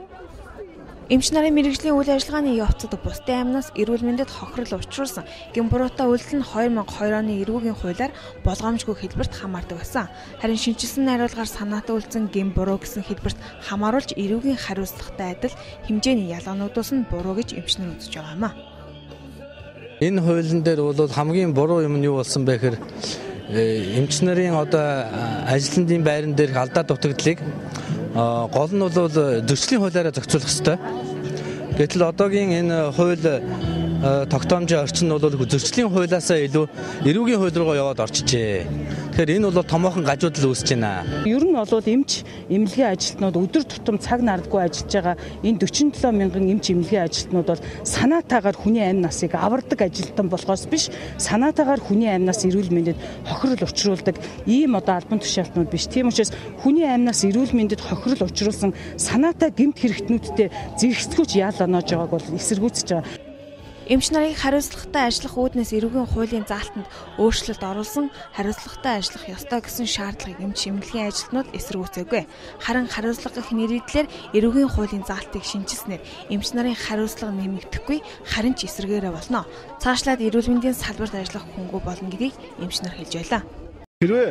Эмч нарын мэргэжлийн үйл ажиллагааны явцад бусдын амнаас эрүүл мэндэд хохирол учруулсан гэмбуруутай үйлдэл нь 2002 оны эрүүгийн хуулиар болгоомжгүй хэлбэрт хамаардаг байсан. Харин шинжилсэн найруулгаар санаатай үйлдсэн гэмбуруу гэсэн хэлбэрт хамааруулж эрүүгийн хариуцлагатай адил хэмжээний ялгаануудаас нь буруу гэж эмч нар үзэж байгаа юм а. Энэ хуулийн дээр бол хамгийн буруу юм нь юу болсон бэ гэхээр эмч нарын одоо ажлын байран дээрх алдаа дутагдлыг гол нь бол зөрчлийн хуулиараа зохицуулах ёстой. Гэтэл одоогийн энэ хууль тогтоомжийн орчин нь бол зөрчлийн хуулиасаа илүү эрүүгийн хууль руугаа яваад орчжээ. Тэгэхээр энэ бол томоохон гажуудал үүсэж байна. Ер нь бол эмч эмнэлгийн ажилтнууд өдөр тутам цаг наардгүй ажиллаж байгаа энэ 47 мянган эмч эмнэлгийн ажилтнууд бол санаатаагаар хүний амь насыг авардаг ажилтан болохоос биш, санаатаагаар хүний амь нас эрүүл мэндэд хохирол учруулдаг ийм одоо албан тушаалтнууд биш. Тийм учраас хүний амь нас эрүүл мэндэд хохирол учруулсан санаатай гэмт хэрэгтнүүдтэй зэрэгцгүүч яал оноож байгааг бол эсэргүүцэж байгаа. Эмч нарыг хариуцлагатай ажиллах үүднээс эрүүгийн хуулийн заалтанд өөрчлөлт оруулсан хариуцлагатай ажиллах ёстой гэсэн шаардлагыг эмч эмнэлгийн ажилтнууд эсэргүүцээгүй. Харин хариуцлага гэх нэрийдлэр эрүүгийн хуулийн заалтыг шинжилснээр эмч нарын хариуцлага нэмэгдэхгүй, харин ч эсэргээрээ болно. Цаашлаад эрүүл мэндийн салбарт ажиллах хүнгүй болно гэдгийг эмч нар хэлж байлаа. Хэрвээ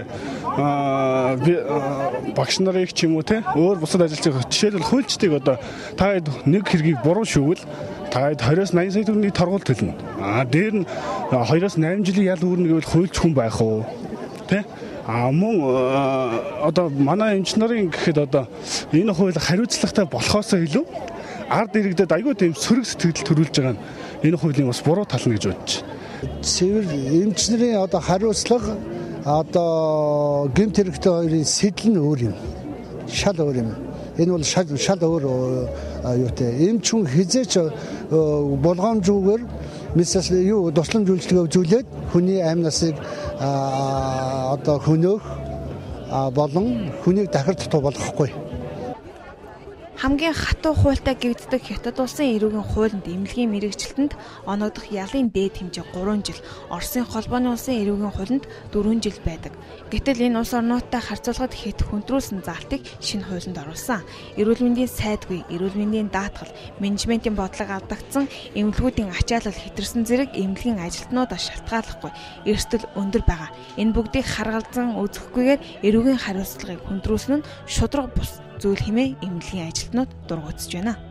багш нарыг ч юм уу те өөр бусад ажилчид жишээлбэл хуульчдыг одоо та нэг хэргийг буруу шүүвэл та 20-80 сая төгрөгийн торгууль төлнө. Дээр нь 2-8 жилийн ял үүрнэ гэвэл хуульч хүн байх уу? Тэ? Мөн одоо манай эмч нарын гэхэд одоо энэ хууль хариуцлагатай болохоосоо илүү ард иргэдэд аягүй тийм сөрөг сэтгэл төрүүлж байгаа нь энэ хуулийн бас буруу тал нь гэж бодож байна. Цэвэр эмч нарын одоо хариуцлага одоо гэмт хэрэгтэй хоёрын сэтэл нь өөр юм. Шал өөр юм. Энэ бол шал өөр юутай. Эмч хүн хизээч болгоомжгүйгээр мисс юу тусламж үйлчлэгээ үзүүлээд хүний амь насыг одоо хөнөөх болон хүнийг дахир дутуу болгохгүй. Хамгийн хатуу хуультай гэгддэг Хятад улсын эрүүгийн хуулинд эмнэлгийн мэргэжилтэнд оногдох ялын дээд хэмжээ 3 жил, Оросын холбооны улсын эрүүгийн хуулинд 4 жил байдаг. Гэтэл энэ улс орнуудтай харьцуулахад хэд хүндрүүлсэн заалтыг шинэ хуулинд оруулсан. Эрүүл мэндийн сайдгүй, эрүүл мэндийн даатгал, менежментийн бодлого алдагдсан, эмнэлгүүдийн ачаалал хэтэрсэн зэрэг эмнэлгийн ажилтнуудаас шалтгааллахгүй эрсдэл өндөр байгаа. Энэ бүгдийг харгалзан үзэхгүйгээр эрүүгийн хариуцлагыг хүндрүүлсэн нь шударга бус зүйл хэмээн эмнэлгийн ажилтнууд дургуутж байна.